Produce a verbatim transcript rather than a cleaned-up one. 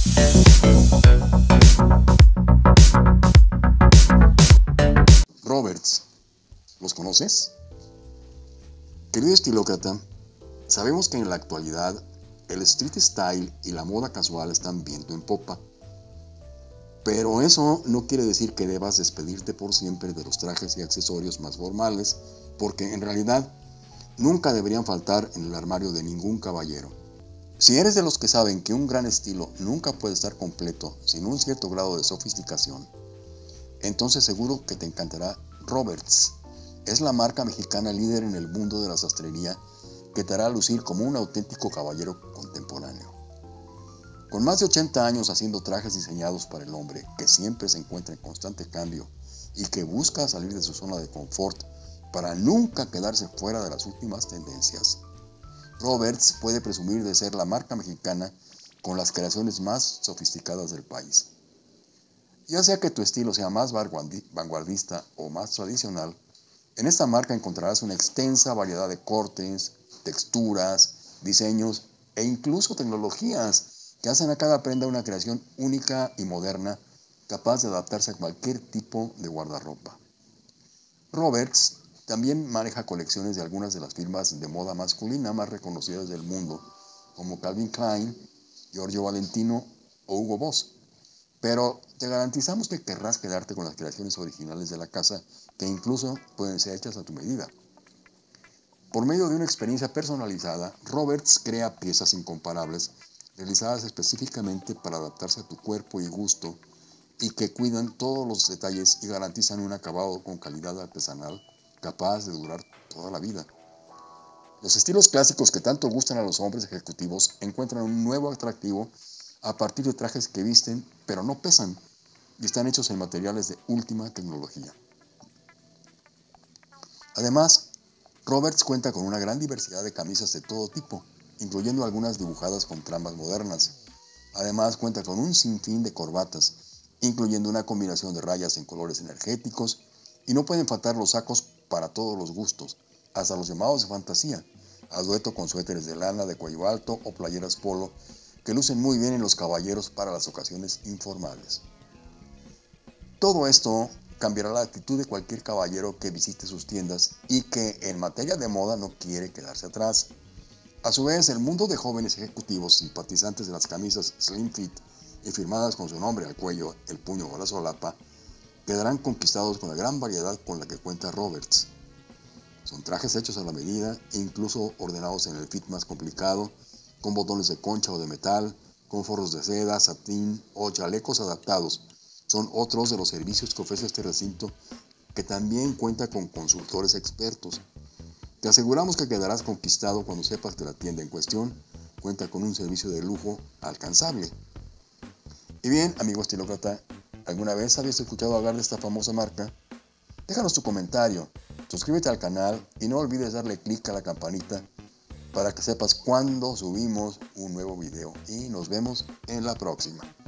Roberts, ¿los conoces? Querido estilócrata, sabemos que en la actualidad el street style y la moda casual están viento en popa. Pero eso no quiere decir que debas despedirte por siempre de los trajes y accesorios más formales, porque en realidad nunca deberían faltar en el armario de ningún caballero. Si eres de los que saben que un gran estilo nunca puede estar completo sin un cierto grado de sofisticación, entonces seguro que te encantará Roberts. Es la marca mexicana líder en el mundo de la sastrería que te hará lucir como un auténtico caballero contemporáneo. Con más de ochenta años haciendo trajes diseñados para el hombre que siempre se encuentra en constante cambio y que busca salir de su zona de confort para nunca quedarse fuera de las últimas tendencias, Roberts puede presumir de ser la marca mexicana con las creaciones más sofisticadas del país. Ya sea que tu estilo sea más vanguardista o más tradicional, en esta marca encontrarás una extensa variedad de cortes, texturas, diseños e incluso tecnologías que hacen a cada prenda una creación única y moderna, capaz de adaptarse a cualquier tipo de guardarropa. Roberts también maneja colecciones de algunas de las firmas de moda masculina más reconocidas del mundo, como Calvin Klein, Giorgio Valentino o Hugo Boss. Pero te garantizamos que querrás quedarte con las creaciones originales de la casa, que incluso pueden ser hechas a tu medida. Por medio de una experiencia personalizada, Roberts crea piezas incomparables, realizadas específicamente para adaptarse a tu cuerpo y gusto, y que cuidan todos los detalles y garantizan un acabado con calidad artesanal capaz de durar toda la vida. Los estilos clásicos que tanto gustan a los hombres ejecutivos encuentran un nuevo atractivo a partir de trajes que visten, pero no pesan, y están hechos en materiales de última tecnología. Además, Roberts cuenta con una gran diversidad de camisas de todo tipo, incluyendo algunas dibujadas con tramas modernas. Además, cuenta con un sinfín de corbatas, incluyendo una combinación de rayas en colores energéticos, y no pueden faltar los sacos para todos los gustos, hasta los llamados de fantasía, a dueto con suéteres de lana de cuello alto o playeras polo, que lucen muy bien en los caballeros para las ocasiones informales. Todo esto cambiará la actitud de cualquier caballero que visite sus tiendas y que en materia de moda no quiere quedarse atrás. A su vez, el mundo de jóvenes ejecutivos simpatizantes de las camisas slim fit y firmadas con su nombre al cuello, el puño o la solapa, quedarán conquistados con la gran variedad con la que cuenta Roberts. Son trajes hechos a la medida, incluso ordenados en el fit más complicado, con botones de concha o de metal, con forros de seda, satín o chalecos adaptados. Son otros de los servicios que ofrece este recinto, que también cuenta con consultores expertos. Te aseguramos que quedarás conquistado cuando sepas que la tienda en cuestión cuenta con un servicio de lujo alcanzable. Y bien, amigo estilócrata, ¿alguna vez habías escuchado hablar de esta famosa marca? Déjanos tu comentario, suscríbete al canal y no olvides darle clic a la campanita para que sepas cuando subimos un nuevo video. Y nos vemos en la próxima.